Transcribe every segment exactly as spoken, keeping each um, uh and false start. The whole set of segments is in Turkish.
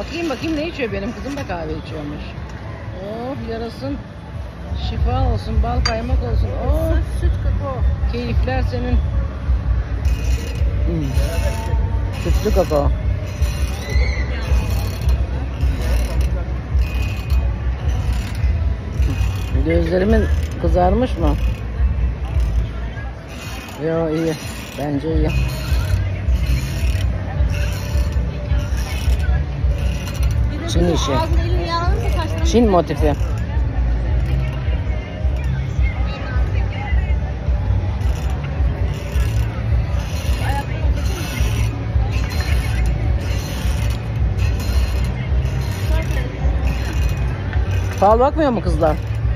Bakayım bakayım ne içiyor, benim kızım da kahve içiyormuş. Oh yarasın. Şifa olsun, bal kaymak olsun. Oh Süt kakao. keyifler senin. Hmm. Sütlü kakao. Gözlerimin kızarmış mı? Yo iyi. Bence iyi. Çin işi. Çin motifi. Fal bakmıyor mu kızlar?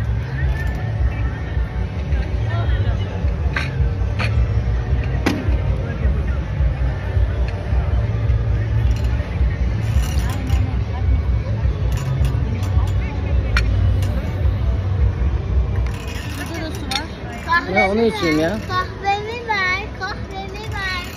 Ya onu içeyim ya. Kahvemi ver, kahvemi ver.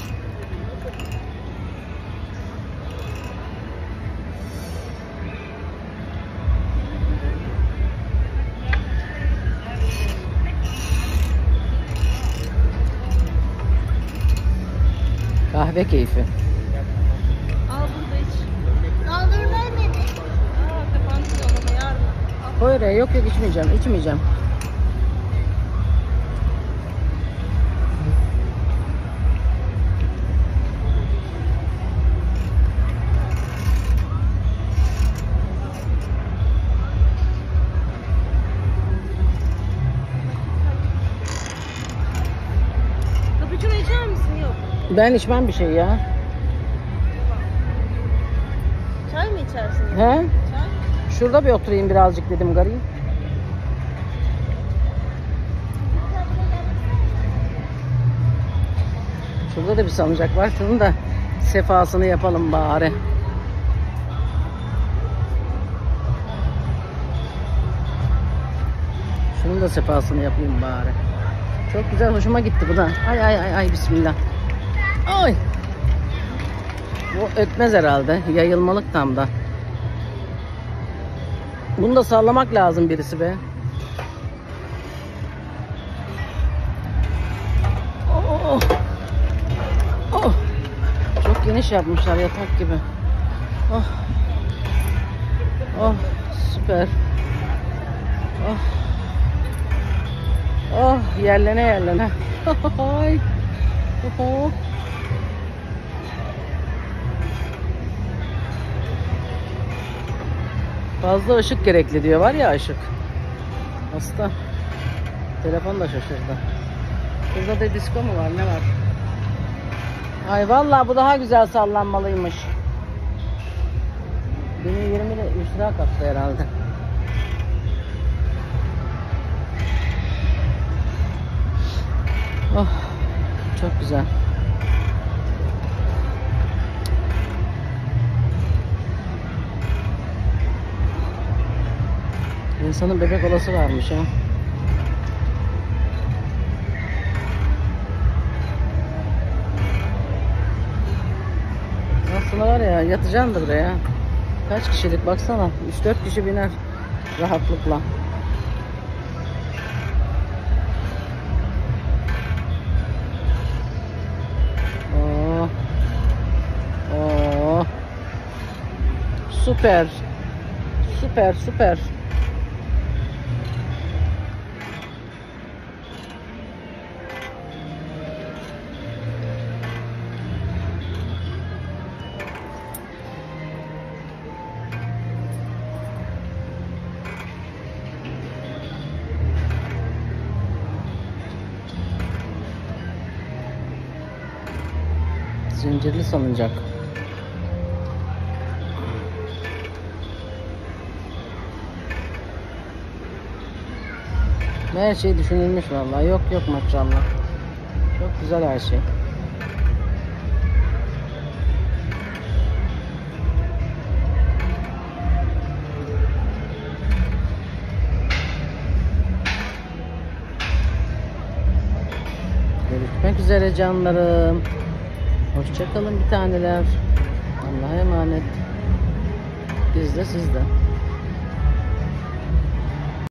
Kahve keyfi. Al burada iç. Doldur vermedi. Aa kapandı dolama yarın. Koy oraya, yok yok içmeyeceğim, içmeyeceğim. Cappuccino içer misin? Yok. Ben içmem bir şey ya. Çay mı içersin? He? Çay. Şurada bir oturayım birazcık dedim garip. Şurada da bir salıncak var. Şunun da sefasını yapalım bari. Şunun da sefasını yapayım bari. Çok güzel, hoşuma gitti bu da. Ay ay ay ay bismillah. Ay. Bu ötmez herhalde. Yayılmalık tam da. Bunu da sallamak lazım birisi be. Oh. Oh. Çok geniş yapmışlar, yatak gibi. Oh. Oh süper. Oh. Oh yerlene yerlene. Ay. Oh. Fazla ışık gerekli diyor, var ya ışık. Hasta. Telefon da şaşırdı. Burada da disko mu var, ne var? Ay vallahi bu daha güzel sallanmalıymış. Beni yirmi lira üç lira kattı herhalde. Oh çok güzel. İnsanın bebek olası varmış ha. Aslında var ya, yatacaksın da buraya. Kaç kişilik baksana. üç dört kişi biner rahatlıkla. Oh. Oh. Süper. Süper süper. Zincirli salıncak. Her şey düşünülmüş vallahi. Yok yok maşallah. Çok güzel her şey. Görüşmek üzere canlarım. Hoşça kalın bir taneler. Allah'a emanet. Biz de siz de.